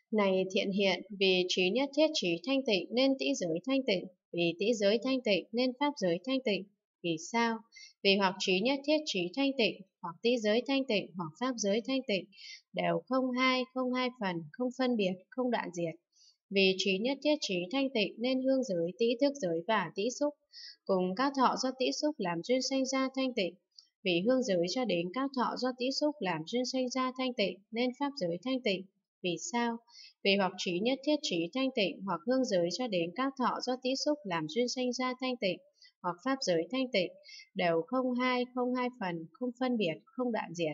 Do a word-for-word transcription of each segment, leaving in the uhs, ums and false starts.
Này thiện hiện, vì trí nhất thiết trí thanh tịnh nên tĩ giới thanh tịnh, vì tĩ giới thanh tịnh nên pháp giới thanh tịnh. Vì sao? Vì hoặc trí nhất thiết trí thanh tịnh, hoặc tĩ giới thanh tịnh, hoặc pháp giới thanh tịnh, đều không hai, không hai phần, không phân biệt, không đoạn diệt. Vì trí nhất thiết trí thanh tịnh nên hương giới, tĩ thức giới và tĩ xúc, cùng các thọ do tĩ xúc làm duyên sanh ra thanh tịnh. Vì hương giới cho đến các thọ do tĩ xúc làm duyên sanh ra thanh tịnh nên pháp giới thanh tịnh. Vì sao? Vì hoặc trí nhất thiết trí thanh tịnh, hoặc hương giới cho đến các thọ do tĩ xúc làm duyên sanh ra thanh tịnh, hoặc pháp giới thanh tịnh, đều không hai, không hai phần, không phân biệt, không đoạn diệt.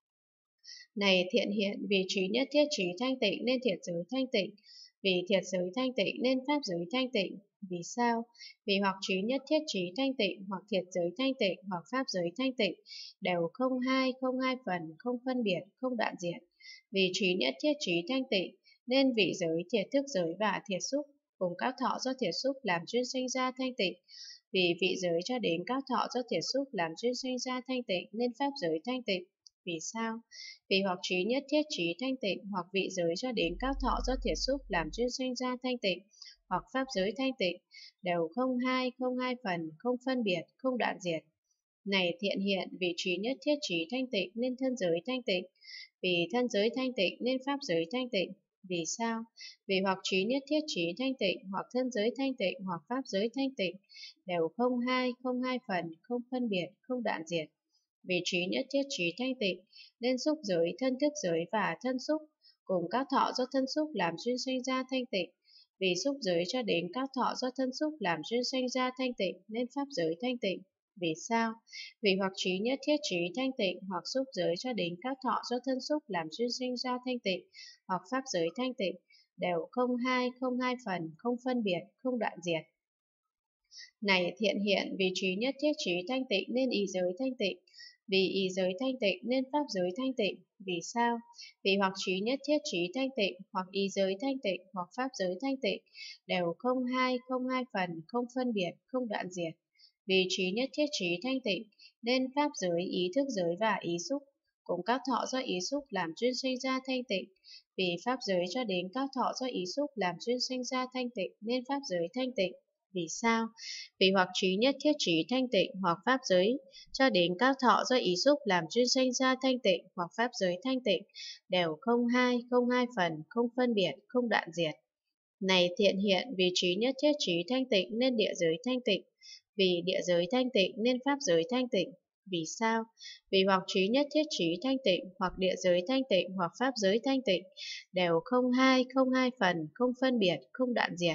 Này thiện hiện, vì trí nhất thiết trí thanh tịnh nên thiệt giới thanh tịnh, vì thiệt giới thanh tịnh nên pháp giới thanh tịnh. Vì sao? Vì hoặc trí nhất thiết trí thanh tịnh, hoặc thiệt giới thanh tịnh, hoặc pháp giới thanh tịnh, đều không hai, không hai phần, không phân biệt, không đoạn diệt. Vì trí nhất thiết trí thanh tịnh nên vị giới, thiệt thức giới và thiệt xúc, cùng các thọ do thiệt xúc làm duyên sanh ra thanh tịnh. Vì vị giới cho đến các thọ do thiệt xúc làm duyên sanh ra thanh tịnh nên pháp giới thanh tịnh. Vì sao? Vì hoặc trí nhất thiết trí thanh tịnh, hoặc vị giới cho đến các thọ do thiệt xúc làm duyên sanh ra thanh tịnh, hoặc pháp giới thanh tịnh, đều không hai, không hai phần, không phân biệt, không đoạn diệt. Này thiện hiện, vì trí nhất thiết trí thanh tịnh nên thân giới thanh tịnh, vì thân giới thanh tịnh nên pháp giới thanh tịnh. Vì sao? Vì hoặc trí nhất thiết trí thanh tịnh, hoặc thân giới thanh tịnh, hoặc pháp giới thanh tịnh, đều không hai, không hai phần, không phân biệt, không đoạn diệt. Vì trí nhất thiết trí thanh tịnh nên xúc giới, thân thức giới và thân xúc, cùng các thọ do thân xúc làm duyên sanh ra thanh tịnh. Vì xúc giới cho đến các thọ do thân xúc làm duyên sanh ra thanh tịnh nên pháp giới thanh tịnh. Vì sao? Vì hoặc trí nhất thiết trí thanh tịnh, hoặc xúc giới cho đến các thọ do thân xúc làm duyên sanh ra thanh tịnh, hoặc pháp giới thanh tịnh, đều không hai, không hai phần, không phân biệt, không đoạn diệt. Này thiện hiện, vì trí nhất thiết trí thanh tịnh nên ý giới thanh tịnh, vì ý giới thanh tịnh nên pháp giới thanh tịnh. Vì sao? Vì hoặc trí nhất thiết trí thanh tịnh, hoặc ý giới thanh tịnh, hoặc pháp giới thanh tịnh, đều không hai, không hai phần, không phân biệt, không đoạn diệt. Vì trí nhất thiết trí thanh tịnh nên pháp giới, ý thức giới và ý xúc, cùng các thọ do ý xúc làm duyên sanh ra thanh tịnh. Vì pháp giới cho đến các thọ do ý xúc làm duyên sanh ra thanh tịnh nên pháp giới thanh tịnh. Vì sao? Vì hoặc trí nhất thiết trí thanh tịnh, hoặc pháp giới cho đến các thọ do ý xúc làm duyên sanh ra thanh tịnh, hoặc pháp giới thanh tịnh, đều không hai, không hai phần, không phân biệt, không đoạn diệt. Này thiện hiện, vì trí nhất thiết trí thanh tịnh nên địa giới thanh tịnh, vì địa giới thanh tịnh nên pháp giới thanh tịnh. Vì sao? Vì hoặc trí nhất thiết trí thanh tịnh, hoặc địa giới thanh tịnh, hoặc pháp giới thanh tịnh, đều không hai, không hai phần, không phân biệt, không đoạn diệt.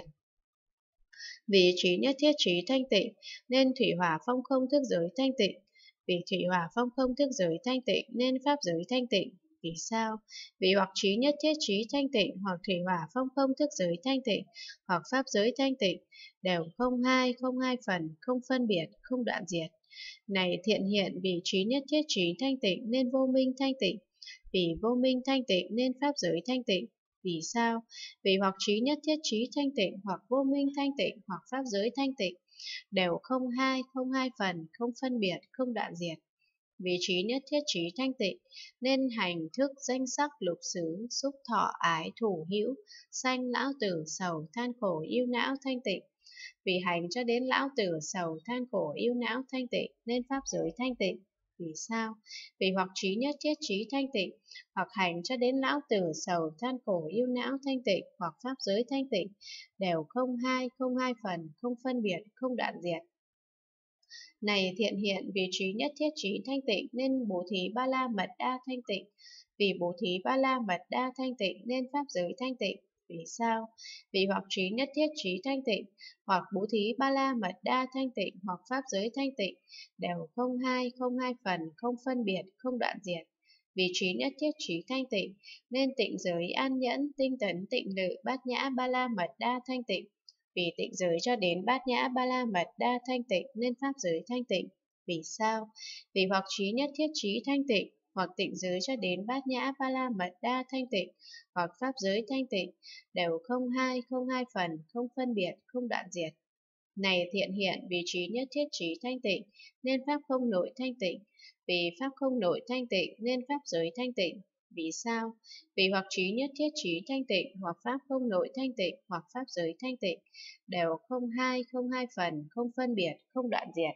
Vì trí nhất thiết trí thanh tịnh nên thủy hỏa phong không thức giới thanh tịnh, vì thủy hỏa phong không thức giới thanh tịnh nên pháp giới thanh tịnh. Vì sao? Vì hoặc trí nhất thiết trí thanh tịnh, hoặc thủy hỏa phong không thức giới thanh tịnh, hoặc pháp giới thanh tịnh, đều không hai, không hai phần, không phân biệt, không đoạn diệt. Này thiện hiện, vì trí nhất thiết trí thanh tịnh nên vô minh thanh tịnh, vì vô minh thanh tịnh nên pháp giới thanh tịnh. Vì sao? Vì hoặc trí nhất thiết trí thanh tịnh, hoặc vô minh thanh tịnh, hoặc pháp giới thanh tịnh, đều không hai, không hai phần, không phân biệt, không đoạn diệt. Vì trí nhất thiết trí thanh tịnh nên hành thức danh sắc lục xứ xúc thọ ái thủ hữu sanh lão tử sầu than khổ yêu não thanh tịnh. Vì hành cho đến lão tử sầu than khổ yêu não thanh tịnh nên pháp giới thanh tịnh. Vì sao? Vì hoặc trí nhất thiết trí thanh tịnh, hoặc hành cho đến lão tử sầu than khổ yêu não thanh tịnh, hoặc pháp giới thanh tịnh, đều không hai, không hai phần, không phân biệt, không đoạn diệt. Này thiện hiện, vì trí nhất thiết trí thanh tịnh nên bố thí ba la mật đa thanh tịnh, vì bố thí ba la mật đa thanh tịnh nên pháp giới thanh tịnh. Vì sao? Vì hoặc trí nhất thiết trí thanh tịnh, hoặc bố thí ba la mật đa thanh tịnh, hoặc pháp giới thanh tịnh, đều không hai, không hai phần, không phân biệt, không đoạn diệt. Vì trí nhất thiết trí thanh tịnh nên tịnh giới an nhẫn, tinh tấn, tịnh lự, bát nhã ba la mật đa thanh tịnh. Vì tịnh giới cho đến bát nhã ba la mật đa thanh tịnh nên pháp giới thanh tịnh. Vì sao? Vì hoặc trí nhất thiết trí thanh tịnh, hoặc tịnh giới cho đến bát nhã ba la mật đa thanh tịnh, hoặc pháp giới thanh tịnh, đều không hai, không hai phần, không phân biệt, không đoạn diệt. Này thiện hiện, vì trí nhất thiết trí thanh tịnh nên pháp không nội thanh tịnh, vì pháp không nội thanh tịnh nên pháp giới thanh tịnh. Vì sao? Vì hoặc trí nhất thiết trí thanh tịnh, hoặc pháp không nội thanh tịnh, hoặc pháp giới thanh tịnh, đều không hai, không hai phần, không phân biệt, không đoạn diệt.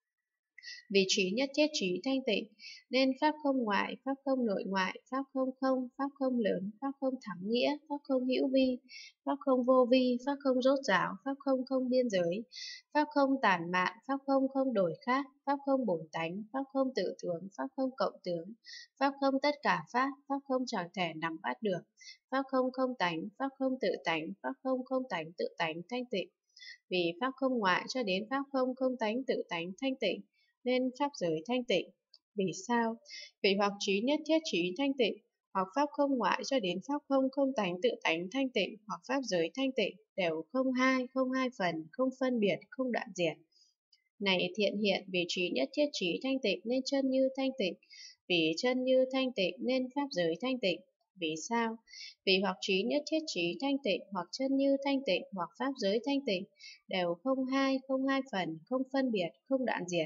Vì trí nhất thiết trí thanh tịnh, nên pháp không ngoại, pháp không nội ngoại, pháp không không, pháp không lớn, pháp không thắng nghĩa, pháp không hữu vi, pháp không vô vi, pháp không rốt ráo, pháp không không biên giới, pháp không tản mạn, pháp không không đổi khác, pháp không bổn tánh, pháp không tự tướng, pháp không cộng tướng, pháp không tất cả pháp, pháp không chẳng thể nắm bắt được, pháp không không tánh, pháp không tự tánh, pháp không không tánh tự tánh thanh tịnh. Vì pháp không ngoại cho đến pháp không không tánh tự tánh thanh tịnh, nên pháp giới thanh tịnh. Vì sao? Vì hoặc trí nhất thiết trí thanh tịnh, hoặc pháp không ngoại cho đến pháp không không tánh tự tánh thanh tịnh, hoặc pháp giới thanh tịnh, đều không hai, không hai phần, không phân biệt, không đoạn diệt. Này thiện hiện, vì trí nhất thiết trí thanh tịnh nên chân như thanh tịnh, vì chân như thanh tịnh nên pháp giới thanh tịnh. Vì sao? Vì hoặc trí nhất thiết trí thanh tịnh, hoặc chân như thanh tịnh, hoặc pháp giới thanh tịnh, đều không hai, không hai phần, không phân biệt, không đoạn diệt.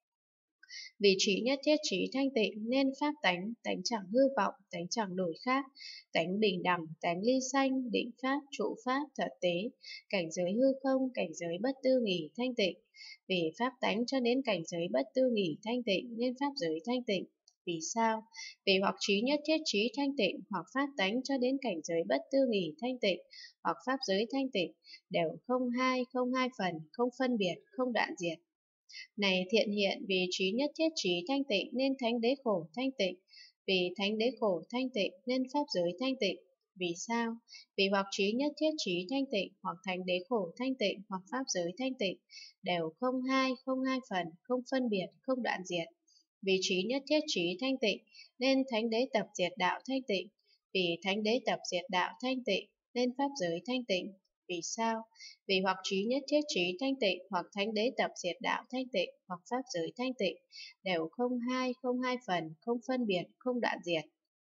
Vì trí nhất thiết trí thanh tịnh nên pháp tánh, tánh chẳng hư vọng, tánh chẳng đổi khác, tánh bình đẳng, tánh ly sanh, định pháp, trụ pháp, thật tế, cảnh giới hư không, cảnh giới bất tư nghỉ, thanh tịnh. Vì pháp tánh cho đến cảnh giới bất tư nghỉ, thanh tịnh nên pháp giới thanh tịnh. Vì sao? Vì hoặc trí nhất thiết trí thanh tịnh, hoặc pháp tánh cho đến cảnh giới bất tư nghỉ thanh tịnh, hoặc pháp giới thanh tịnh, đều không hai, không hai phần, không phân biệt, không đoạn diệt. Này thiện hiện, vì trí nhất thiết trí thanh tịnh nên thánh đế khổ thanh tịnh, vì thánh đế khổ thanh tịnh nên pháp giới thanh tịnh. Vì sao? Vì hoặc trí nhất thiết trí thanh tịnh, hoặc thánh đế khổ thanh tịnh, hoặc pháp giới thanh tịnh, đều không hai, không hai phần, không phân biệt, không đoạn diệt. Vì trí nhất thiết trí thanh tịnh nên thánh đế tập diệt đạo thanh tịnh, vì thánh đế tập diệt đạo thanh tịnh nên pháp giới thanh tịnh. Vì sao? Vì hoặc trí nhất thiết trí thanh tịnh, hoặc thánh đế tập diệt đạo thanh tịnh, hoặc pháp giới thanh tịnh, đều không hai, không hai phần, không phân biệt, không đoạn diệt.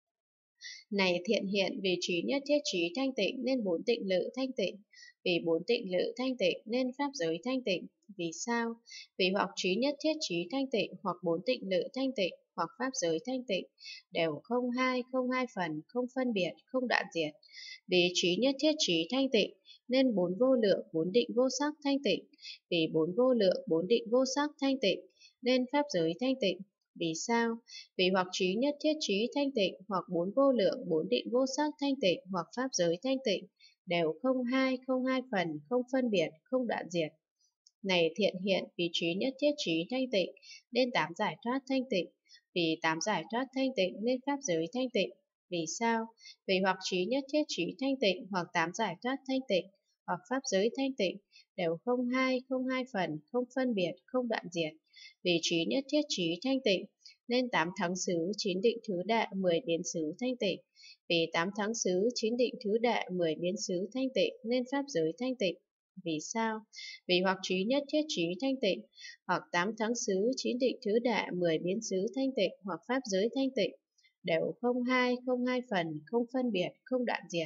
Này thiện hiện, vì trí nhất thiết trí thanh tịnh nên bốn tịnh lự thanh tịnh, vì bốn tịnh lự thanh tịnh nên pháp giới thanh tịnh. Vì sao? Vì hoặc trí nhất thiết trí thanh tịnh, hoặc bốn tịnh lự thanh tịnh, hoặc pháp giới thanh tịnh, đều không hai, không hai phần, không phân biệt, không đoạn diệt. Vì trí nhất thiết trí thanh tịnh nên bốn vô lượng, bốn định vô sắc thanh tịnh, vì bốn vô lượng, bốn định vô sắc thanh tịnh nên pháp giới thanh tịnh. Vì sao? Vì hoặc trí nhất thiết trí thanh tịnh, hoặc bốn vô lượng, bốn định vô sắc thanh tịnh, hoặc pháp giới thanh tịnh, đều không hai, không hai phần, không phân biệt, không đoạn diệt. Này thiện hiện, vì trí nhất thiết trí thanh tịnh nên tám giải thoát thanh tịnh, vì tám giải thoát thanh tịnh nên pháp giới thanh tịnh. Vì sao? Vì hoặc trí nhất thiết trí thanh tịnh, hoặc tám giải thoát thanh tịnh, hoặc pháp giới thanh tịnh, đều không hai, không hai phần, không phân biệt, không đoạn diệt. Vì trí nhất thiết trí thanh tịnh nên tám thắng xứ, chín định thứ đệ, mười biến xứ thanh tịnh. Vì tám thắng xứ, chín định thứ đệ, mười biến xứ thanh tịnh nên pháp giới thanh tịnh. Vì sao? Vì hoặc trí nhất thiết trí thanh tịnh, hoặc tám thắng xứ, chín định thứ đệ, mười biến xứ thanh tịnh, hoặc pháp giới thanh tịnh, đều không hai, không hai phần, không phân biệt, không đoạn diệt.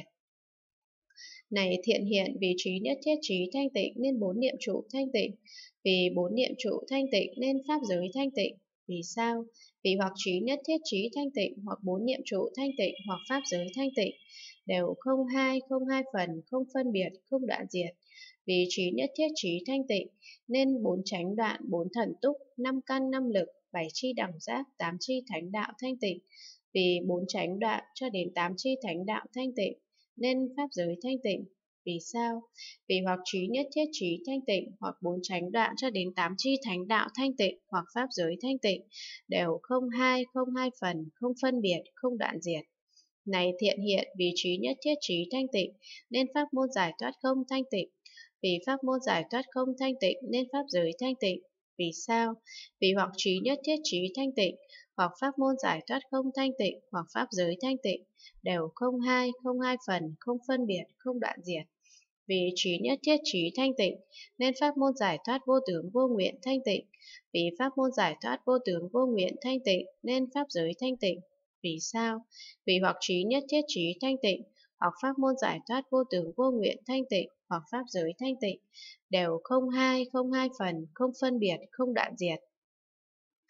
Này thiện hiện, vì trí nhất thiết trí thanh tịnh nên bốn niệm trụ thanh tịnh, vì bốn niệm trụ thanh tịnh nên pháp giới thanh tịnh. Vì sao? Vì hoặc trí nhất thiết trí thanh tịnh, hoặc bốn niệm trụ thanh tịnh, hoặc pháp giới thanh tịnh, đều không hai, không hai phần, không phân biệt, không đoạn diệt. Vì trí nhất thiết trí thanh tịnh nên bốn chánh đoạn, bốn thần túc, năm căn năm lực, bảy chi đẳng giác, tám chi thánh đạo thanh tịnh. Vì bốn chánh đoạn cho đến tám chi thánh đạo thanh tịnh nên pháp giới thanh tịnh. Vì sao? Vì hoặc trí nhất thiết trí thanh tịnh, hoặc bốn chánh đoạn cho đến tám chi thánh đạo thanh tịnh, hoặc pháp giới thanh tịnh, đều không hai, không hai phần, không phân biệt, không đoạn diệt. Này thiện hiện, vì trí nhất thiết trí thanh tịnh nên pháp môn giải thoát không thanh tịnh, vì pháp môn giải thoát không thanh tịnh nên pháp giới thanh tịnh. Vì sao? Vì hoặc trí nhất thiết trí thanh tịnh, hoặc pháp môn giải thoát không thanh tịnh, hoặc pháp giới thanh tịnh, đều không hai, không hai phần, không phân biệt, không đoạn diệt. Vì trí nhất thiết trí thanh tịnh nên pháp môn giải thoát vô tướng vô nguyện thanh tịnh, vì pháp môn giải thoát vô tướng vô nguyện thanh tịnh nên pháp giới thanh tịnh. Vì sao? Vì hoặc trí nhất thiết trí thanh tịnh, hoặc pháp môn giải thoát vô tướng vô nguyện thanh tịnh, hoặc pháp giới thanh tịnh, đều không hai, không hai phần, không phân biệt, không đoạn diệt.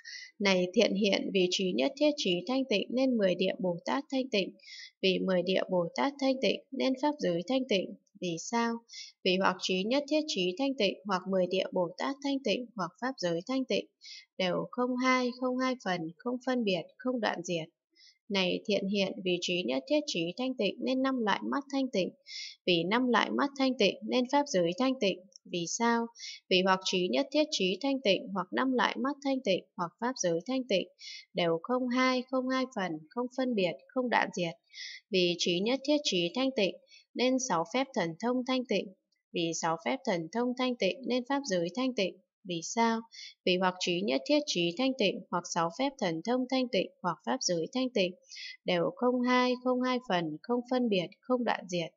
Này thiện hiện, vì trí nhất thiết trí thanh tịnh nên mười địa Bồ Tát thanh tịnh. Vì mười địa Bồ Tát thanh tịnh nên pháp giới thanh tịnh. Vì sao? Vì hoặc trí nhất thiết trí thanh tịnh, hoặc mười địa Bồ Tát thanh tịnh, hoặc pháp giới thanh tịnh, đều không hai, không hai phần, không phân biệt, không đoạn diệt. Này thiện hiện, vì trí nhất thiết trí thanh tịnh nên năm loại mắt thanh tịnh. Vì năm loại mắt thanh tịnh nên pháp giới thanh tịnh. Vì sao? Vì hoặc trí nhất thiết trí thanh tịnh, hoặc năm loại mắt thanh tịnh, hoặc pháp giới thanh tịnh, đều không hai, không hai phần, không phân biệt, không đoạn diệt. Vì trí nhất thiết trí thanh tịnh nên sáu phép thần thông thanh tịnh. Vì sáu phép thần thông thanh tịnh nên pháp giới thanh tịnh. Vì sao? Vì hoặc trí nhất thiết trí thanh tịnh, hoặc sáu phép thần thông thanh tịnh, hoặc pháp giới thanh tịnh, đều không hai, không hai phần, không phân biệt, không đoạn diệt.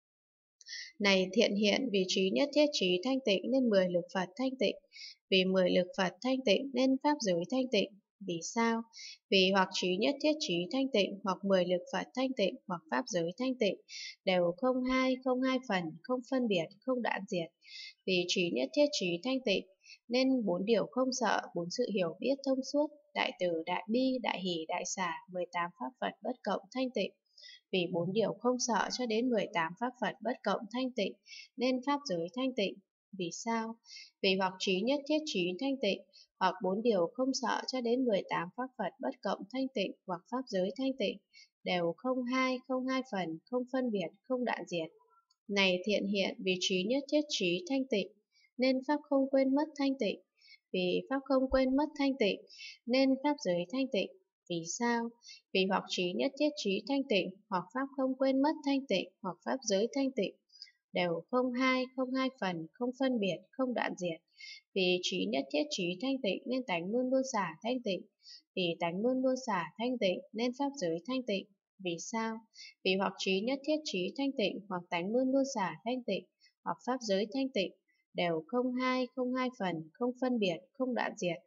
Này thiện hiện, vì trí nhất thiết trí thanh tịnh nên mười lực Phật thanh tịnh. Vì mười lực Phật thanh tịnh nên pháp giới thanh tịnh. Vì sao? Vì hoặc trí nhất thiết trí thanh tịnh, hoặc mười lực Phật thanh tịnh, hoặc pháp giới thanh tịnh, đều không hai, không hai phần, không phân biệt, không đoạn diệt. Vì trí nhất thiết trí thanh tịnh nên bốn điều không sợ, bốn sự hiểu biết thông suốt, đại từ, đại bi, đại hỷ, đại xả, mười tám pháp Phật bất cộng thanh tịnh. Vì bốn điều không sợ cho đến mười tám pháp Phật bất cộng thanh tịnh nên pháp giới thanh tịnh. Vì sao? Vì hoặc trí nhất thiết trí thanh tịnh, hoặc bốn điều không sợ cho đến mười tám pháp Phật bất cộng thanh tịnh, hoặc pháp giới thanh tịnh, đều không hai, không hai phần, không phân biệt, không đoạn diệt. Này thiện hiện, vì trí nhất thiết trí thanh tịnh nên pháp không quên mất thanh tịnh. Vì pháp không quên mất thanh tịnh nên pháp giới thanh tịnh. Vì sao? Vì hoặc trí nhất thiết trí thanh tịnh, hoặc pháp không quên mất thanh tịnh, hoặc pháp giới thanh tịnh, đều không hai, không hai phần, không phân biệt, không đoạn diệt. Vì trí nhất thiết trí thanh tịnh nên tánh luôn luôn xả thanh tịnh. Vì tánh luôn luôn xả thanh tịnh nên pháp giới thanh tịnh. Vì sao? Vì hoặc trí nhất thiết trí thanh tịnh, hoặc tánh luôn luôn xả thanh tịnh, hoặc pháp giới thanh tịnh, đều không hai, không hai phần, không phân biệt, không đoạn diệt.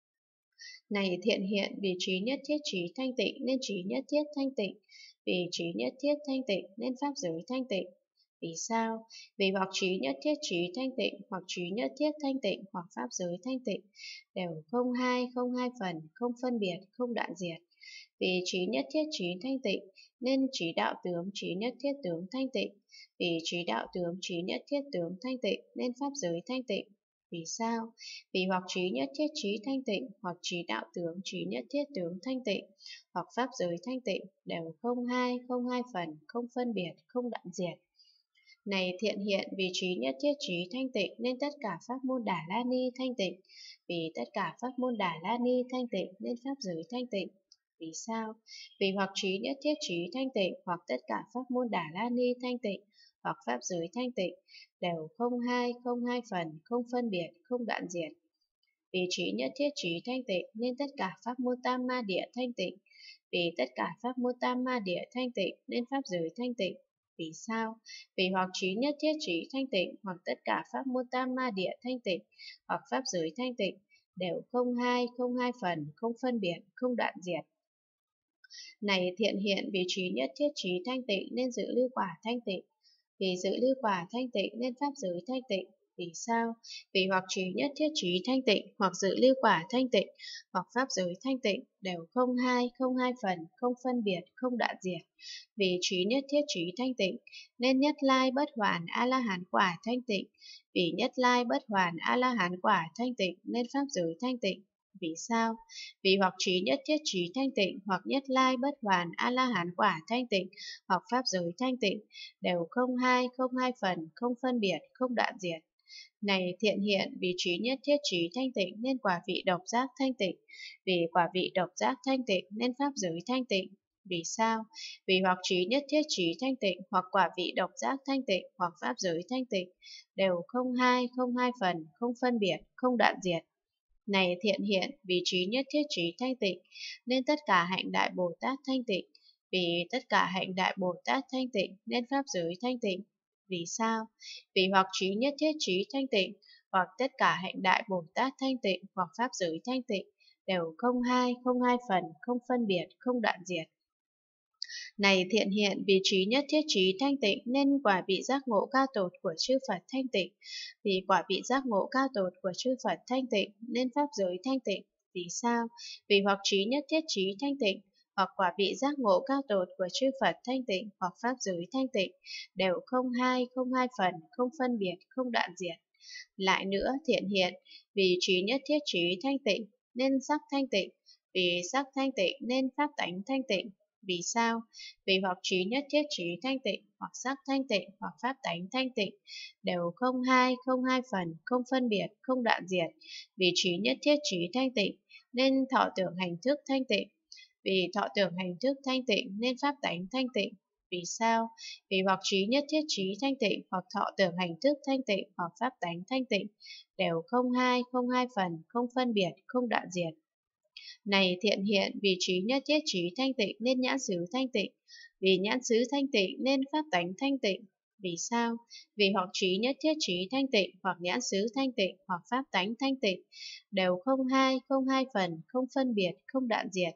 Này thiện hiện, vì trí nhất thiết trí thanh tịnh nên trí nhất thiết thanh tịnh. Vì trí nhất thiết thanh tịnh nên pháp giới thanh tịnh. Vì sao? Vì hoặc trí nhất thiết trí thanh tịnh, hoặc trí nhất thiết thanh tịnh, hoặc pháp giới thanh tịnh, đều không hai, không hai phần, không phân biệt, không đoạn diệt. Vì trí nhất thiết trí thanh tịnh nên trí đạo tướng trí nhất thiết tướng thanh tịnh. Vì trí đạo tướng trí nhất thiết tướng thanh tịnh nên pháp giới thanh tịnh. Vì sao? Vì hoặc trí nhất thiết trí thanh tịnh, hoặc trí đạo tướng trí nhất thiết tướng thanh tịnh, hoặc pháp giới thanh tịnh, đều không hai, không hai phần, không phân biệt, không đoạn diệt. Này thiện hiện, vì trí nhất thiết trí thanh tịnh nên tất cả pháp môn Đà La Ni thanh tịnh. Vì tất cả pháp môn Đà La Ni thanh tịnh nên pháp giới thanh tịnh. Vì sao? Vì hoặc trí nhất thiết trí thanh tịnh, hoặc tất cả pháp môn Đà La Ni thanh tịnh, hoặc pháp giới thanh tịnh, đều không hai, không hai phần, không phân biệt, không đoạn diệt. Vì trí nhất thiết trí thanh tịnh nên tất cả pháp môn Tam Ma Địa thanh tịnh. Vì tất cả pháp môn Tam Ma Địa thanh tịnh nên pháp giới thanh tịnh. Vì sao? Vì hoặc trí nhất thiết trí thanh tịnh, hoặc tất cả pháp môn Tam Ma Địa thanh tịnh, hoặc pháp giới thanh tịnh, đều không hai, không hai phần, không phân biệt, không đoạn diệt. Này thiện hiện, vì trí nhất thiết trí thanh tịnh nên dự lưu quả thanh tịnh. Vì dự lưu quả thanh tịnh nên pháp giới thanh tịnh. Vì sao? Vì hoặc trí nhất thiết trí thanh tịnh, hoặc dự lưu quả thanh tịnh, hoặc pháp giới thanh tịnh, đều không hai, không hai phần, không phân biệt, không đoạn diệt. Vì trí nhất thiết trí thanh tịnh nên nhất lai bất hoàn a la hán quả thanh tịnh. Vì nhất lai bất hoàn a la hán quả thanh tịnh nên pháp giới thanh tịnh. Vì sao? Vì hoặc trí nhất thiết trí thanh tịnh, hoặc nhất lai bất hoàn a la hán quả thanh tịnh, hoặc pháp giới thanh tịnh, đều không hai, không hai phần, không phân biệt, không đoạn diệt. Này thiện hiện, vì trí nhất thiết trí thanh tịnh nên quả vị độc giác thanh tịnh. Vì quả vị độc giác thanh tịnh nên pháp giới thanh tịnh. Vì sao? Vì hoặc trí nhất thiết trí thanh tịnh, hoặc quả vị độc giác thanh tịnh, hoặc pháp giới thanh tịnh, đều không hai, không hai phần, không phân biệt, không đoạn diệt. Này thiện hiện, vì trí nhất thiết trí thanh tịnh nên tất cả hạnh đại Bồ Tát thanh tịnh. Vì tất cả hạnh đại Bồ Tát thanh tịnh nên pháp giới thanh tịnh. Vì sao? Vì hoặc trí nhất thiết trí thanh tịnh, hoặc tất cả hạnh đại Bồ Tát thanh tịnh, hoặc pháp giới thanh tịnh, đều không hai, không hai phần, không phân biệt, không đoạn diệt. Này thiện hiện, vì trí nhất thiết trí thanh tịnh nên quả vị giác ngộ cao tột của chư Phật thanh tịnh. Vì quả vị giác ngộ cao tột của chư Phật thanh tịnh nên pháp giới thanh tịnh. Vì sao? Vì hoặc trí nhất thiết trí thanh tịnh, hoặc quả vị giác ngộ cao tột của chư Phật thanh tịnh, hoặc pháp giới thanh tịnh, đều không hai, không hai phần, không phân biệt, không đoạn diệt. Lại nữa, thiện hiện, vì trí nhất thiết trí thanh tịnh, nên sắc thanh tịnh, vì sắc thanh tịnh nên pháp tánh thanh tịnh. Vì sao? Vì hoặc trí nhất thiết trí thanh tịnh, hoặc sắc thanh tịnh, hoặc pháp tánh thanh tịnh, đều không hai, không hai phần, không phân biệt, không đoạn diệt. Vì trí nhất thiết trí thanh tịnh, nên thọ tưởng hành thức thanh tịnh. Vì thọ tưởng hành thức thanh tịnh, nên pháp tánh thanh tịnh. Vì sao? Vì hoặc trí nhất thiết trí thanh tịnh, hoặc thọ tưởng hành thức thanh tịnh, hoặc pháp tánh thanh tịnh, đều không hai, không hai phần, không phân biệt, không đoạn diệt. Này thiện hiện, vì trí nhất thiết trí thanh tịnh nên nhãn xứ thanh tịnh, vì nhãn xứ thanh tịnh nên pháp tánh thanh tịnh. Vì sao? Vì hoặc trí nhất thiết trí thanh tịnh, hoặc nhãn xứ thanh tịnh, hoặc pháp tánh thanh tịnh, đều không hai, không hai phần, không phân biệt, không đoạn diệt.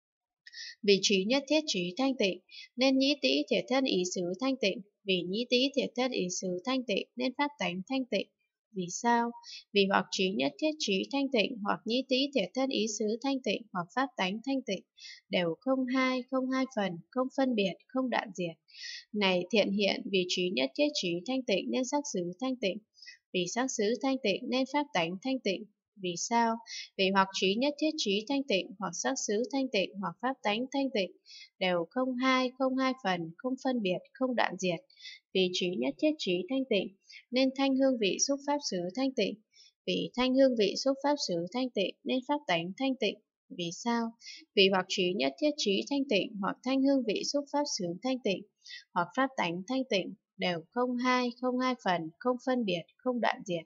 Vì trí nhất thiết trí thanh tịnh, nên nhĩ tĩ thiệt thân ý xứ thanh tịnh, vì nhĩ tĩ thiệt thân ý xứ thanh tịnh, nên pháp tánh thanh tịnh. Vì sao? Vì hoặc trí nhất thiết trí thanh tịnh, hoặc nhĩ tĩ thiệt thân ý xứ thanh tịnh, hoặc pháp tánh thanh tịnh, đều không hai, không hai phần, không phân biệt, không đoạn diệt. Này thiện hiện, vì trí nhất thiết trí thanh tịnh nên sắc xứ thanh tịnh, vì sắc xứ thanh tịnh nên pháp tánh thanh tịnh. Vì sao? Vì hoặc trí nhất thiết trí thanh tịnh, hoặc sắc xứ thanh tịnh, hoặc pháp tánh thanh tịnh, đều không hai, không hai phần, không phân biệt, không đoạn diệt. Vì trí nhất thiết trí thanh tịnh, nên thanh hương vị xúc pháp xứ thanh tịnh. Vì thanh hương vị xúc pháp xứ thanh tịnh, nên pháp tánh thanh tịnh. Vì sao? Vì hoặc trí nhất thiết trí thanh tịnh, hoặc thanh hương vị xúc pháp xứ thanh tịnh, hoặc pháp tánh thanh tịnh, đều không hai, không hai phần, không phân biệt, không đoạn diệt.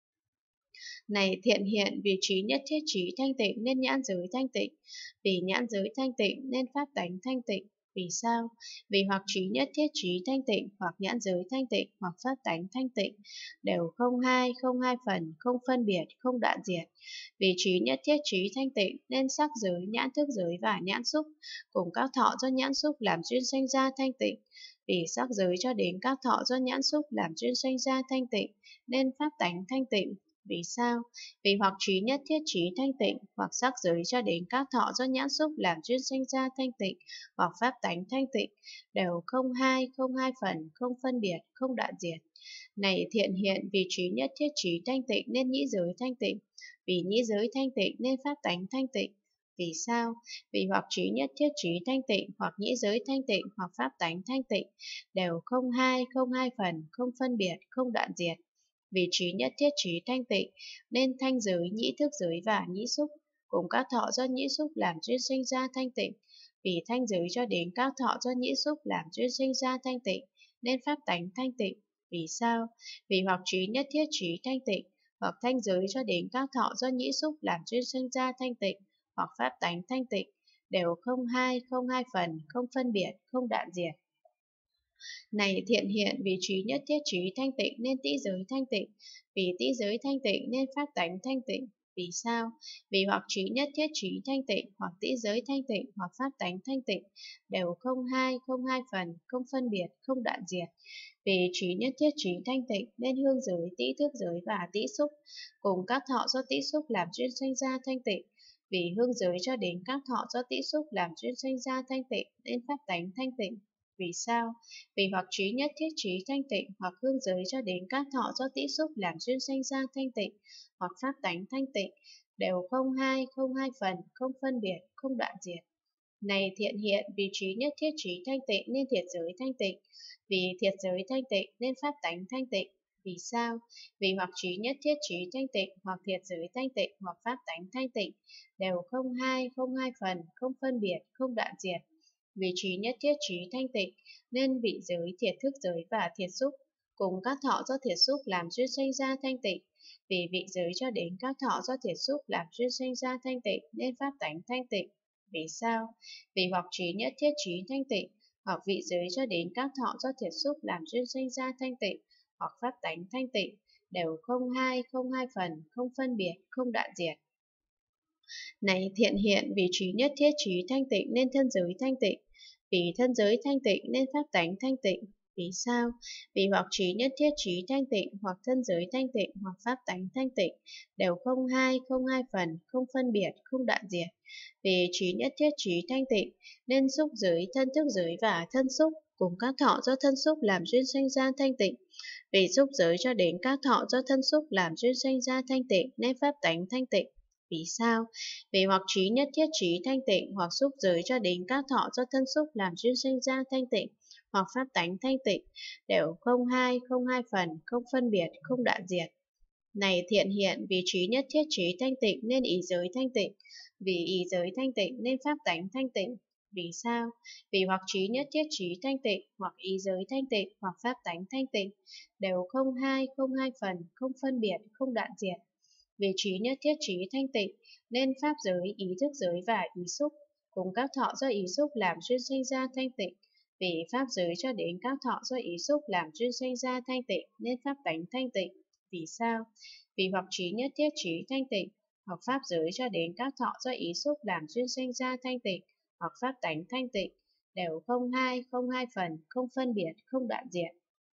Này thiện hiện, vì trí nhất thiết trí thanh tịnh nên nhãn giới thanh tịnh, vì nhãn giới thanh tịnh nên pháp tánh thanh tịnh. Vì sao? Vì hoặc trí nhất thiết trí thanh tịnh, hoặc nhãn giới thanh tịnh, hoặc pháp tánh thanh tịnh, đều không hai, không hai phần, không phân biệt, không đoạn diệt. Vì trí nhất thiết trí thanh tịnh nên sắc giới, nhãn thức giới và nhãn xúc, cùng các thọ do nhãn xúc làm duyên sanh ra thanh tịnh. Vì sắc giới cho đến các thọ do nhãn xúc làm duyên sanh ra thanh tịnh, nên pháp tánh thanh tịnh. Vì sao? Vì hoặc trí nhất thiết trí thanh tịnh, hoặc sắc giới cho đến các thọ do nhãn xúc làm duyên sanh ra thanh tịnh, hoặc pháp tánh thanh tịnh, đều không hai, không hai phần, không phân biệt, không đoạn diệt. Này thiện hiện, vì trí nhất thiết trí thanh tịnh nên nhĩ giới thanh tịnh, vì nhĩ giới thanh tịnh nên pháp tánh thanh tịnh. Vì sao? Vì hoặc trí nhất thiết trí thanh tịnh, hoặc nhĩ giới thanh tịnh, hoặc pháp tánh thanh tịnh, đều không hai, không hai phần, không phân biệt, không đoạn diệt. Vì trí nhất thiết trí thanh tịnh, nên thanh giới, nhĩ thức giới và nhĩ xúc, cùng các thọ do nhĩ xúc làm duyên sinh ra thanh tịnh. Vì thanh giới cho đến các thọ do nhĩ xúc làm duyên sinh ra thanh tịnh, nên pháp tánh thanh tịnh. Vì sao? Vì hoặc trí nhất thiết trí thanh tịnh, hoặc thanh giới cho đến các thọ do nhĩ xúc làm duyên sinh ra thanh tịnh, hoặc pháp tánh thanh tịnh, đều không hai, không hai phần, không phân biệt, không đoạn diệt. Này thiện hiện, vì trí nhất thiết trí thanh tịnh nên tĩ giới thanh tịnh, vì tĩ giới thanh tịnh nên pháp tánh thanh tịnh. Vì sao? Vì hoặc trí nhất thiết trí thanh tịnh, hoặc tĩ giới thanh tịnh, hoặc pháp tánh thanh tịnh, đều không hai, không hai phần, không phân biệt, không đoạn diệt. Vì trí nhất thiết trí thanh tịnh nên hương giới, tĩ thức giới và tĩ xúc, cùng các thọ do tĩ xúc làm duyên sanh ra thanh tịnh. Vì hương giới cho đến các thọ do tĩ xúc làm duyên sanh ra thanh tịnh, nên pháp tánh thanh tịnh. Vì sao? Vì hoặc trí nhất thiết trí thanh tịnh, hoặc hương giới cho đến các thọ do tĩ xúc làm duyên sanh ra thanh tịnh, hoặc pháp tánh thanh tịnh, đều không hai, không hai phần, không phân biệt, không đoạn diệt. Này thiện hiện, vì trí nhất thiết trí thanh tịnh nên thiệt giới thanh tịnh, vì thiệt giới thanh tịnh nên pháp tánh thanh tịnh. Vì sao? Vì hoặc trí nhất thiết trí thanh tịnh, hoặc thiệt giới thanh tịnh, hoặc pháp tánh thanh tịnh, đều không hai, không hai phần, không phân biệt, không đoạn diệt. Vì trí nhất thiết trí thanh tịnh, nên vị giới, thiệt thức giới và thiệt xúc, cùng các thọ do thiệt xúc làm duyên sanh ra thanh tịnh. Vì vị giới cho đến các thọ do thiệt xúc làm duyên sanh ra thanh tịnh, nên pháp tánh thanh tịnh. Vì sao? Vì hoặc trí nhất thiết trí thanh tịnh, hoặc vị giới cho đến các thọ do thiệt xúc làm duyên sanh ra thanh tịnh, hoặc pháp tánh thanh tịnh, đều không hai, không hai phần, không phân biệt, không đoạn diệt. Này thiện hiện, vì trí nhất thiết trí thanh tịnh nên thân giới thanh tịnh, vì thân giới thanh tịnh nên pháp tánh thanh tịnh. Vì sao? Vì hoặc trí nhất thiết trí thanh tịnh, hoặc thân giới thanh tịnh, hoặc pháp tánh thanh tịnh, đều không hai, không hai phần, không phân biệt, không đoạn diệt. Vì trí nhất thiết trí thanh tịnh, nên xúc giới, thân thức giới và thân xúc, cùng các thọ do thân xúc làm duyên sanh ra thanh tịnh. Vì xúc giới cho đến các thọ do thân xúc làm duyên sanh ra thanh tịnh, nên pháp tánh thanh tịnh. Vì sao? Vì hoặc trí nhất thiết trí thanh tịnh, hoặc xúc giới cho đến các thọ do thân xúc làm duyên sanh ra thanh tịnh, hoặc pháp tánh thanh tịnh, đều không hai, không hai phần, không phân biệt, không đoạn diệt. Này thiện hiện, vì trí nhất thiết trí thanh tịnh nên ý giới thanh tịnh, vì ý giới thanh tịnh nên pháp tánh thanh tịnh. Vì sao? Vì hoặc trí nhất thiết trí thanh tịnh, hoặc ý giới thanh tịnh, hoặc pháp tánh thanh tịnh, đều không hai, không hai phần, không phân biệt, không đoạn diệt. Vì trí nhất thiết trí thanh tịnh, nên pháp giới, ý thức giới và ý xúc, cùng các thọ do ý xúc làm duyên sinh ra thanh tịnh. Vì pháp giới cho đến các thọ do ý xúc làm duyên sinh ra thanh tịnh, nên pháp tánh thanh tịnh. Vì sao? Vì hoặc trí nhất thiết trí thanh tịnh, hoặc pháp giới cho đến các thọ do ý xúc làm duyên sinh ra thanh tịnh, hoặc pháp tánh thanh tịnh, đều không hai, không hai phần, không phân biệt, không đoạn diệt.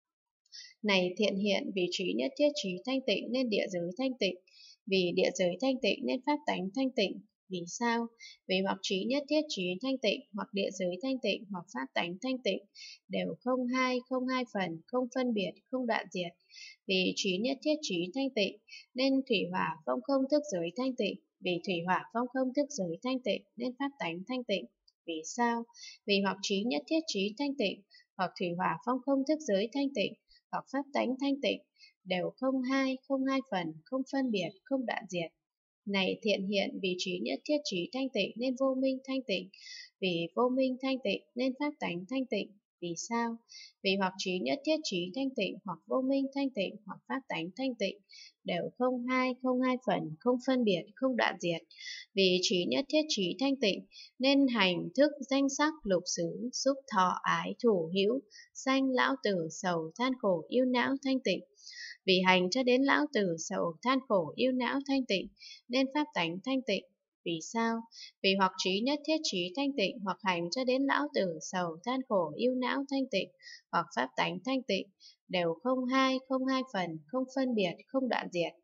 Này thiện hiện, vì trí nhất thiết trí thanh tịnh nên địa giới thanh tịnh, vì địa giới thanh tịnh nên pháp tánh thanh tịnh. Vì sao? Vì hoặc trí nhất thiết trí thanh tịnh, hoặc địa giới thanh tịnh, hoặc pháp tánh thanh tịnh, đều không hai, không hai phần, không phân biệt, không đoạn diệt. Vì trí nhất thiết trí thanh tịnh, nên thủy hỏa phong không thức giới thanh tịnh, vì thủy hỏa phong không thức giới thanh tịnh, nên pháp tánh thanh tịnh. Vì sao? Vì hoặc trí nhất thiết trí thanh tịnh, hoặc thủy hỏa phong không thức giới thanh tịnh, hoặc pháp tánh thanh tịnh, đều không hai, không hai phần, không phân biệt, không đoạn diệt. Này thiện hiện, vì trí nhất thiết trí thanh tịnh nên vô minh thanh tịnh, vì vô minh thanh tịnh nên pháp tánh thanh tịnh. Vì sao? Vì hoặc trí nhất thiết trí thanh tịnh, hoặc vô minh thanh tịnh, hoặc pháp tánh thanh tịnh, đều không hai, không hai phần, không phân biệt, không đoạn diệt. Vì trí nhất thiết trí thanh tịnh, nên hành thức danh sắc lục xứ, xúc thọ ái thủ hữu, sanh lão tử sầu than khổ yêu não thanh tịnh. Vì hành cho đến lão tử sầu than khổ yêu não thanh tịnh, nên pháp tánh thanh tịnh. Vì sao? Vì hoặc trí nhất thiết trí thanh tịnh, hoặc hành cho đến lão tử sầu than khổ yêu não thanh tịnh, hoặc pháp tánh thanh tịnh, đều không hai, không hai phần, không phân biệt, không đoạn diệt.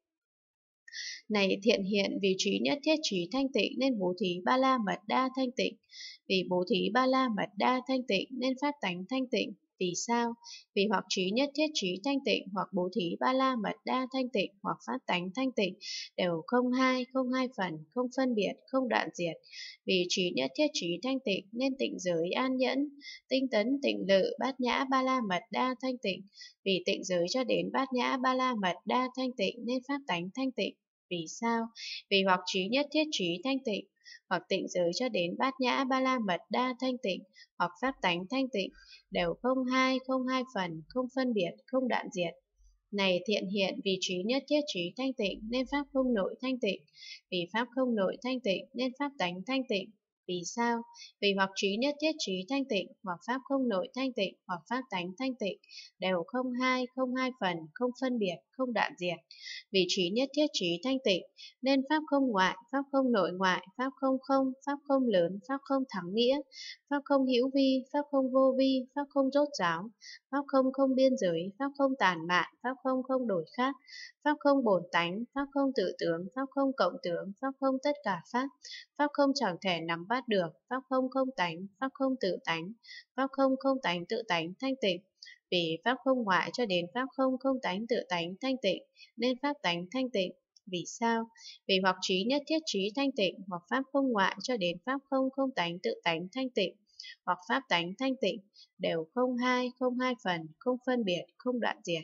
Này thiện hiện, vì trí nhất thiết trí thanh tịnh nên bố thí ba la mật đa thanh tịnh, vì bố thí ba la mật đa thanh tịnh nên pháp tánh thanh tịnh. Vì sao? Vì hoặc trí nhất thiết trí thanh tịnh, hoặc bố thí ba la mật đa thanh tịnh, hoặc pháp tánh thanh tịnh, đều không hai, không hai phần, không phân biệt, không đoạn diệt. Vì trí nhất thiết trí thanh tịnh nên tịnh giới an nhẫn, tinh tấn tịnh lự bát nhã ba la mật đa thanh tịnh. Vì tịnh giới cho đến bát nhã ba la mật đa thanh tịnh nên pháp tánh thanh tịnh. Vì sao? Vì hoặc trí nhất thiết trí thanh tịnh, hoặc tịnh giới cho đến bát nhã ba la mật đa thanh tịnh, hoặc pháp tánh thanh tịnh, đều không hai, không hai phần, không phân biệt, không đoạn diệt. Này thiện hiện, vì trí nhất thiết trí thanh tịnh nên pháp không nội thanh tịnh, vì pháp không nội thanh tịnh nên pháp tánh thanh tịnh. Vì sao? Vì hoặc trí nhất thiết trí thanh tịnh, hoặc pháp không nội thanh tịnh, hoặc pháp tánh thanh tịnh, đều không hai, không hai phần, không phân biệt, không đoạn diệt. Vì trí nhất thiết trí thanh tịnh, nên pháp không ngoại, pháp không nội ngoại, pháp không không, pháp không lớn, pháp không thắng nghĩa, pháp không hữu vi, pháp không vô vi, pháp không rốt ráo, pháp không không biên giới, pháp không tàn mạn, pháp không không đổi khác, pháp không bổn tánh, pháp không tự tướng, pháp không cộng tướng, pháp không tất cả pháp, pháp không chẳng thể nắm bắt được, pháp không không tánh, pháp không tự tánh, pháp không không tánh tự tánh thanh tịnh. Vì pháp không ngoại cho đến pháp không không tánh tự tánh thanh tịnh, nên pháp tánh thanh tịnh. Vì sao? Vì hoặc trí nhất thiết trí thanh tịnh, hoặc pháp không ngoại cho đến pháp không không tánh tự tánh thanh tịnh, hoặc pháp tánh thanh tịnh, đều không hai, không hai phần, không phân biệt, không đoạn diệt.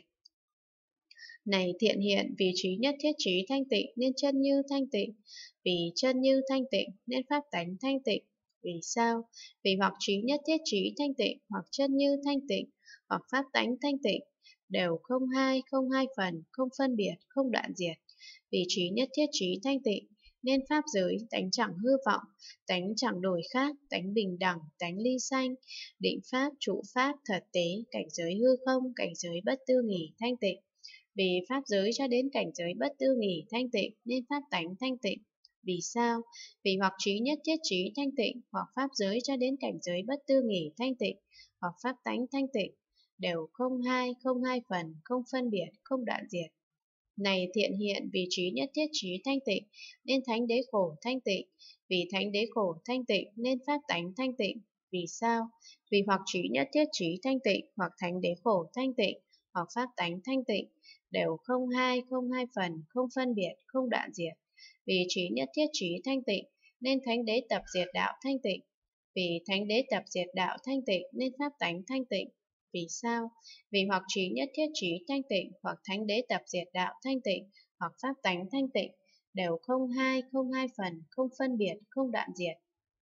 Này thiện hiện, vì trí nhất thiết trí thanh tịnh nên chân như thanh tịnh, vì chân như thanh tịnh nên pháp tánh thanh tịnh. Vì sao? Vì hoặc trí nhất thiết trí thanh tịnh, hoặc chân như thanh tịnh, hoặc pháp tánh thanh tịnh, đều không hai, không hai phần, không phân biệt, không đoạn diệt. Vì trí nhất thiết trí thanh tịnh, nên pháp giới tánh chẳng hư vọng, tánh chẳng đổi khác, tánh bình đẳng, tánh ly sanh, định pháp, trụ pháp, thật tế, cảnh giới hư không, cảnh giới bất tư nghỉ thanh tịnh. Vì pháp giới cho đến cảnh giới bất tư nghỉ thanh tịnh nên pháp tánh thanh tịnh. Vì sao? Vì hoặc trí nhất thiết trí thanh tịnh, hoặc pháp giới cho đến cảnh giới bất tư nghỉ thanh tịnh, hoặc pháp tánh thanh tịnh, đều không hai, không hai phần, không phân biệt, không đoạn diệt. Này thiện hiện, vì trí nhất thiết trí thanh tịnh, nên thánh đế khổ thanh tịnh. Vì thánh đế khổ thanh tịnh, nên pháp tánh thanh tịnh. Vì sao? Vì hoặc trí nhất thiết trí thanh tịnh, hoặc thánh đế khổ thanh tịnh, hoặc pháp tánh thanh tịnh, đều không hai, không hai phần, không phân biệt, không đoạn diệt. Vì trí nhất thiết trí thanh tịnh, nên thánh đế tập diệt đạo thanh tịnh. Vì thánh đế tập diệt đạo thanh tịnh, nên pháp tánh thanh tịnh. Vì sao? Vì hoặc trí nhất thiết trí thanh tịnh, hoặc thánh đế tập diệt đạo thanh tịnh, hoặc pháp tánh thanh tịnh, đều không hai, không hai phần, không phân biệt, không đoạn diệt.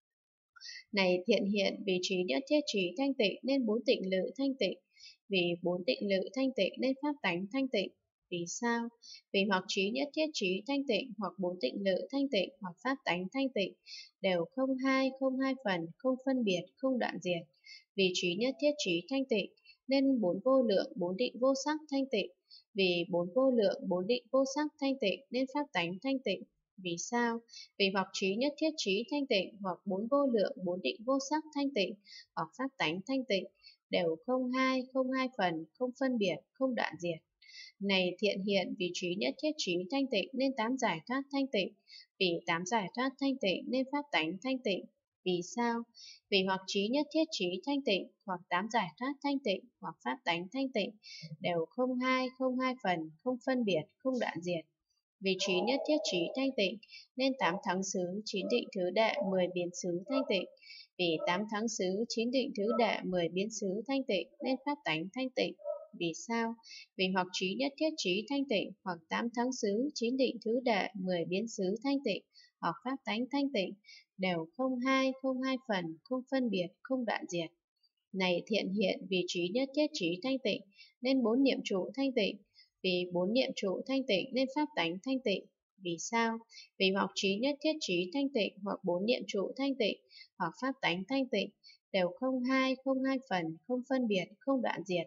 Này thiện hiện, vì trí nhất thiết trí thanh tịnh, nên bốn tịnh lự thanh tịnh. Vì bốn tịnh lự thanh tịnh, nên pháp tánh thanh tịnh. Vì sao? Vì hoặc trí nhất thiết trí thanh tịnh, hoặc bốn tịnh lự thanh tịnh, hoặc pháp tánh thanh tịnh, đều không hai, không hai phần, không phân biệt, không đoạn diệt. Vì trí nhất thiết trí thanh tịnh, nên bốn vô lượng, bốn định vô sắc thanh tịnh. Vì bốn vô lượng, bốn định vô sắc thanh tịnh, nên pháp tánh thanh tịnh. Vì sao? Vì hoặc trí nhất thiết trí thanh tịnh, hoặc bốn vô lượng, bốn định vô sắc thanh tịnh, hoặc pháp tánh thanh tịnh, đều không hai, không hai phần, không phân biệt, không đoạn diệt. Này thiện hiện, vì trí nhất thiết trí thanh tịnh, nên tám giải thoát thanh tịnh. Vì tám giải thoát thanh tịnh, nên pháp tánh thanh tịnh. Vì sao? Vì hoặc trí nhất thiết trí thanh tịnh, hoặc tám giải thoát thanh tịnh, hoặc pháp tánh thanh tịnh, đều không hai, không hai phần, không phân biệt, không đoạn diệt. Vì trí nhất thiết trí thanh tịnh, nên tám thắng xứ, chín định thứ đệ, mười biến xứ thanh tịnh. Vì tám thắng xứ, chín định thứ đệ, mười biến xứ thanh tịnh, nên pháp tánh thanh tịnh. Vì sao? Vì hoặc trí nhất thiết trí thanh tịnh, hoặc tám thắng xứ, chín định thứ đệ, mười biến xứ thanh tịnh, hoặc pháp tánh thanh tịnh, đều không hai, không hai phần, không phân biệt, không đoạn diệt. Này thiện hiện, vì trí nhất thiết trí thanh tịnh, nên bốn niệm trụ thanh tịnh. Vì bốn niệm trụ thanh tịnh, nên pháp tánh thanh tịnh. Vì sao? Vì hoặc trí nhất thiết trí thanh tịnh, hoặc bốn niệm trụ thanh tịnh, hoặc pháp tánh thanh tịnh, đều không hai, không hai phần, không phân biệt, không đoạn diệt.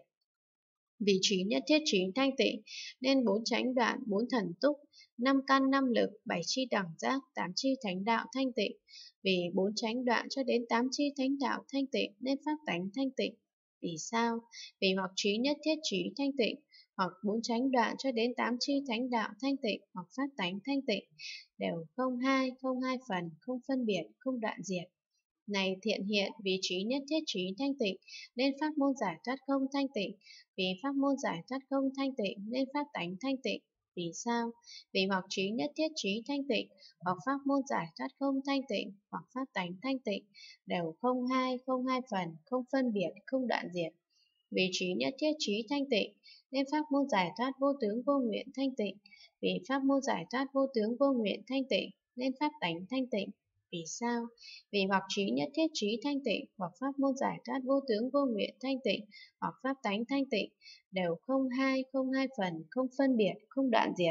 Vì trí nhất thiết trí thanh tịnh, nên bốn chánh đoạn, bốn thần túc, năm căn năm lực, bảy chi đẳng giác, tám chi thánh đạo thanh tịnh. Vì bốn chánh đoạn cho đến tám chi thánh đạo thanh tịnh, nên pháp tánh thanh tịnh. Vì sao? Vì hoặc trí nhất thiết trí thanh tịnh, hoặc bốn chánh đoạn cho đến tám chi thánh đạo thanh tịnh, hoặc pháp tánh thanh tịnh, đều không hai, không hai phần, không phân biệt, không đoạn diệt. Này thiện hiện, vì trí nhất thiết trí thanh tịnh, nên pháp môn giải thoát không thanh tịnh. Vì pháp môn giải thoát không thanh tịnh, nên pháp tánh thanh tịnh. Vì sao? Vì hoặc trí nhất thiết trí thanh tịnh, hoặc pháp môn giải thoát không thanh tịnh, hoặc pháp tánh thanh tịnh, đều không hai, không hai phần, không phân biệt, không đoạn diệt. Vì trí nhất thiết trí thanh tịnh, nên pháp môn giải thoát vô tướng vô nguyện thanh tịnh. Vì pháp môn giải thoát vô tướng vô nguyện thanh tịnh, nên pháp tánh thanh tịnh. Vì sao? Vì hoặc trí nhất thiết trí thanh tịnh, hoặc pháp môn giải thoát vô tướng vô nguyện thanh tịnh, hoặc pháp tánh thanh tịnh, đều không hai, không hai phần, không phân biệt, không đoạn diệt.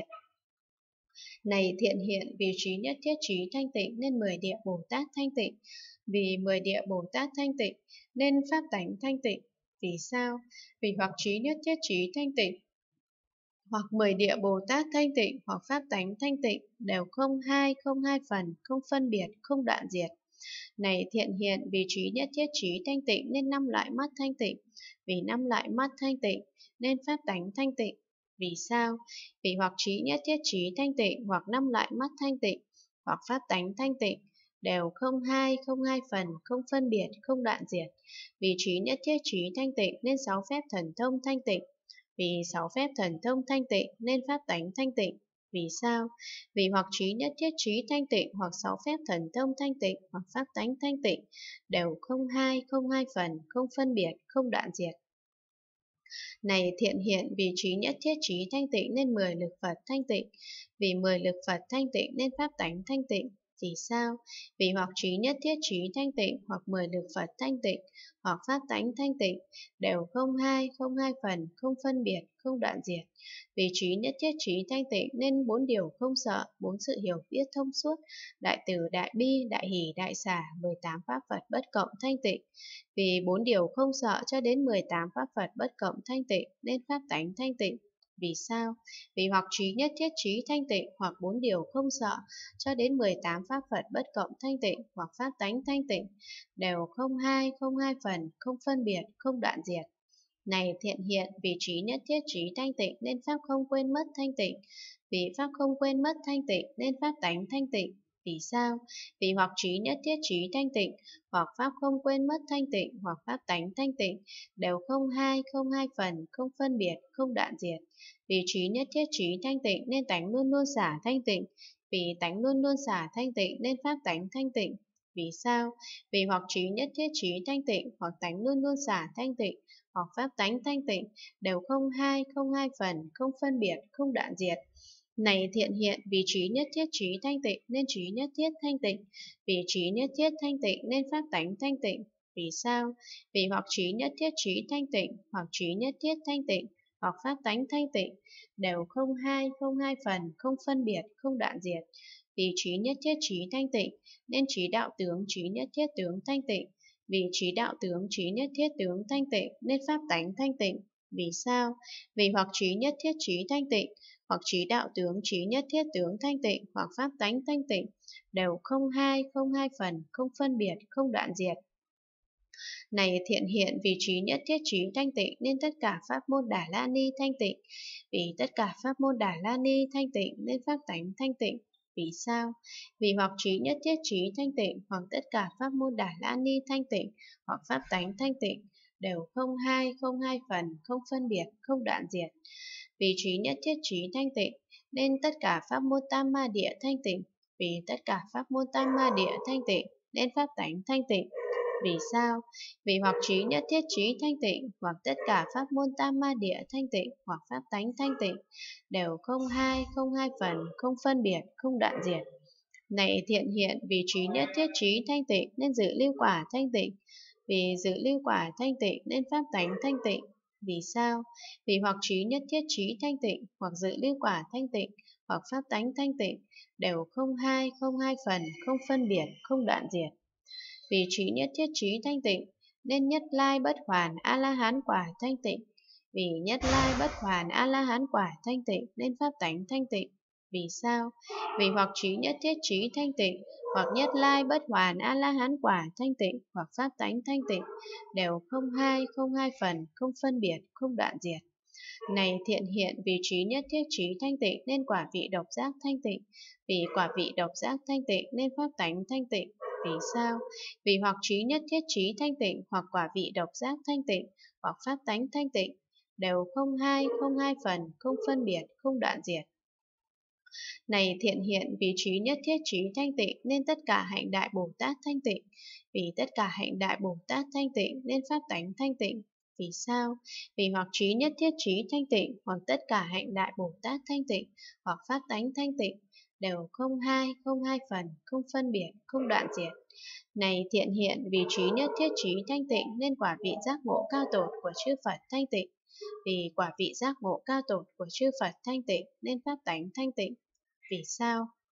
Này thiện hiện, vì trí nhất thiết trí thanh tịnh, nên mười địa Bồ Tát thanh tịnh. Vì mười địa Bồ Tát thanh tịnh, nên pháp tánh thanh tịnh. Vì sao? Vì hoặc trí nhất thiết trí thanh tịnh, hoặc mười địa Bồ Tát thanh tịnh, hoặc pháp tánh thanh tịnh, đều không hai, không hai phần, không phân biệt, không đoạn diệt. Này thiện hiện, vì trí nhất thiết trí thanh tịnh, nên năm loại mắt thanh tịnh. Vì năm loại mắt thanh tịnh, nên pháp tánh thanh tịnh. Vì sao? Vì hoặc trí nhất thiết trí thanh tịnh, hoặc năm loại mắt thanh tịnh, hoặc pháp tánh thanh tịnh, đều không hai, không hai phần, không phân biệt, không đoạn diệt. Vì trí nhất thiết trí thanh tịnh, nên sáu phép thần thông thanh tịnh. Vì sáu phép thần thông thanh tịnh, nên pháp tánh thanh tịnh. Vì sao? Vì hoặc trí nhất thiết trí thanh tịnh, hoặc sáu phép thần thông thanh tịnh, hoặc pháp tánh thanh tịnh, đều không hai, không hai phần, không phân biệt, không đoạn diệt. Này thiện hiện, vì trí nhất thiết trí thanh tịnh, nên mười lực Phật thanh tịnh. Vì mười lực Phật thanh tịnh, nên pháp tánh thanh tịnh. Vì sao? Vì hoặc trí nhất thiết trí thanh tịnh, hoặc mười lực Phật thanh tịnh, hoặc pháp tánh thanh tịnh, đều không hai, không hai phần, không phân biệt, không đoạn diệt. Vì trí nhất thiết trí thanh tịnh, nên bốn điều không sợ, bốn sự hiểu biết thông suốt, đại từ, đại bi, đại hỷ, đại xả, mười tám pháp Phật bất cộng thanh tịnh. Vì bốn điều không sợ cho đến mười tám pháp Phật bất cộng thanh tịnh, nên pháp tánh thanh tịnh. Vì sao? Vì hoặc trí nhất thiết trí thanh tịnh, hoặc bốn điều không sợ cho đến mười tám pháp Phật bất cộng thanh tịnh, hoặc pháp tánh thanh tịnh, đều không hai, không hai phần, không phân biệt, không đoạn diệt. Này thiện hiện, vì trí nhất thiết trí thanh tịnh nên pháp không quên mất thanh tịnh. Vì pháp không quên mất thanh tịnh nên pháp tánh thanh tịnh. Vì sao? Vì hoặc trí nhất thiết trí thanh tịnh, hoặc pháp không quên mất thanh tịnh, hoặc pháp tánh thanh tịnh, đều không hai, không hai phần, không phân biệt, không đoạn diệt. Vì trí nhất thiết trí thanh tịnh nên tánh luôn luôn xả thanh tịnh. Vì tánh luôn luôn xả thanh tịnh nên pháp tánh thanh tịnh. Vì sao? Vì hoặc trí nhất thiết trí thanh tịnh, hoặc tánh luôn luôn xả thanh tịnh, hoặc pháp tánh thanh tịnh, đều không hai, không hai phần, không phân biệt, không đoạn diệt. Này thiện hiện, vì trí nhất thiết trí thanh tịnh nên trí nhất thiết thanh tịnh, vì trí nhất thiết thanh tịnh nên pháp tánh thanh tịnh. Vì sao? Vì hoặc trí nhất thiết trí thanh tịnh, hoặc trí nhất thiết thanh tịnh, hoặc pháp tánh thanh tịnh, đều không hai, không hai phần, không phân biệt, không đoạn diệt. Vì trí nhất thiết trí thanh tịnh nên trí đạo tướng trí nhất thiết tướng thanh tịnh. Vì trí đạo tướng trí nhất thiết tướng thanh tịnh nên pháp tánh thanh tịnh. Vì sao? Vì hoặc trí nhất thiết trí thanh tịnh, hoặc trí đạo tướng trí nhất thiết tướng thanh tịnh, hoặc pháp tánh thanh tịnh, đều không hai, không hai phần, không phân biệt, không đoạn diệt. Này thiện hiện, vì trí nhất thiết trí thanh tịnh nên tất cả pháp môn Đà La Ni thanh tịnh. Vì tất cả pháp môn Đà La Ni thanh tịnh nên pháp tánh thanh tịnh. Vì sao? Vì hoặc trí nhất thiết trí thanh tịnh, hoặc tất cả pháp môn Đà La Ni thanh tịnh, hoặc pháp tánh thanh tịnh, đều không hai, không hai phần, không phân biệt, không đoạn diệt. Vì trí nhất thiết trí thanh tịnh nên tất cả pháp môn Tam Ma Địa thanh tịnh. Vì tất cả pháp môn Tam Ma Địa thanh tịnh nên pháp tánh thanh tịnh. Vì sao? Vì hoặc trí nhất thiết trí thanh tịnh, hoặc tất cả pháp môn Tam Ma Địa thanh tịnh, hoặc pháp tánh thanh tịnh, đều không hai, không hai phần, không phân biệt, không đoạn diệt. Này thiện hiện, vì trí nhất thiết trí thanh tịnh nên dự lưu quả thanh tịnh. Vì dự lưu quả thanh tịnh nên pháp tánh thanh tịnh. Vì sao? Vì hoặc trí nhất thiết trí thanh tịnh, hoặc dự lưu quả thanh tịnh, hoặc pháp tánh thanh tịnh, đều không hai, không hai phần, không phân biệt, không đoạn diệt. Vì trí nhất thiết trí thanh tịnh nên nhất lai bất hoàn a la hán quả thanh tịnh. Vì nhất lai bất hoàn a la hán quả thanh tịnh nên pháp tánh thanh tịnh. Vì sao? Vì hoặc trí nhất thiết trí thanh tịnh, hoặc nhất lai bất hoàn a la hán quả thanh tịnh, hoặc pháp tánh thanh tịnh, đều không hai, không hai phần, không phân biệt, không đoạn diệt. Này thiện hiện, vì trí nhất thiết trí thanh tịnh nên quả vị độc giác thanh tịnh. Vì quả vị độc giác thanh tịnh nên pháp tánh thanh tịnh. Vì sao? Vì hoặc trí nhất thiết trí thanh tịnh, hoặc quả vị độc giác thanh tịnh, hoặc pháp tánh thanh tịnh, đều không hai, không hai phần, không phân biệt, không đoạn diệt. Này thiện hiện, vì trí nhất thiết trí thanh tịnh nên tất cả hạnh đại Bồ Tát thanh tịnh. Vì tất cả hạnh đại Bồ Tát thanh tịnh nên pháp tánh thanh tịnh. Vì sao? Vì hoặc trí nhất thiết trí thanh tịnh, hoặc tất cả hạnh đại Bồ Tát thanh tịnh, hoặc pháp tánh thanh tịnh, đều không hai, không hai phần, không phân biệt, không đoạn diệt. Này thiện hiện, vì trí nhất thiết trí thanh tịnh nên quả vị giác ngộ cao tột của chư Phật thanh tịnh. Vì quả vị giác ngộ cao tột của chư Phật thanh tịnh nên pháp tánh thanh tịnh. Vì sao?